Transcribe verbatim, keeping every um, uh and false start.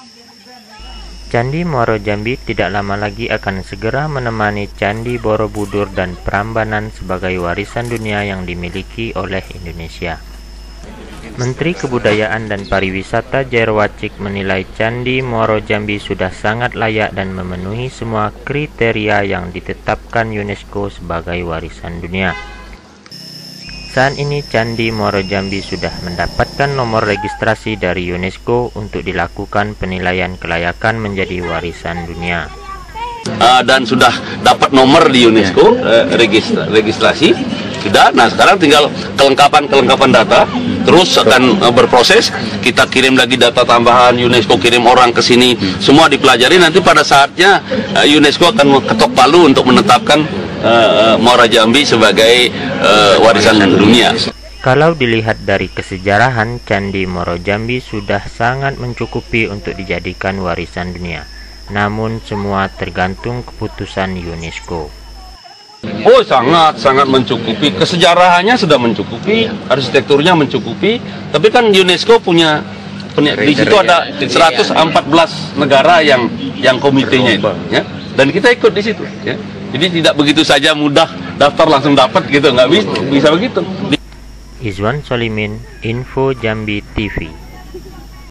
Candi Muaro Jambi tidak lama lagi akan segera menemani Candi Borobudur dan Prambanan sebagai warisan dunia yang dimiliki oleh Indonesia. Menteri Kebudayaan dan Pariwisata Jair Wacik menilai Candi Muaro Jambi sudah sangat layak dan memenuhi semua kriteria yang ditetapkan UNESCO sebagai warisan dunia. Saat ini Candi Muaro Jambi sudah mendapatkan nomor registrasi dari UNESCO untuk dilakukan penilaian kelayakan menjadi warisan dunia. Uh, dan sudah dapat nomor di UNESCO, uh, registra registrasi sudah. Nah sekarang tinggal kelengkapan-kelengkapan data, terus akan uh, berproses. Kita kirim lagi data tambahan, UNESCO kirim orang ke sini, semua dipelajari. Nanti pada saatnya uh, UNESCO akan ketok palu untuk menetapkan Uh, Muaro Jambi sebagai uh, warisan dunia. Kalau dilihat dari kesejarahan, Candi Muaro Jambi sudah sangat mencukupi untuk dijadikan warisan dunia. Namun semua tergantung keputusan UNESCO. Oh sangat sangat mencukupi, kesejarahannya sudah mencukupi, arsitekturnya mencukupi. Tapi kan UNESCO punya, punya di situ ada seratus empat belas negara yang yang komitenya itu, ya. Dan kita ikut di situ, ya. Jadi tidak begitu saja mudah daftar langsung dapat gitu, nggak bisa, bisa begitu. Izwan Solimin, Info Jambi T V.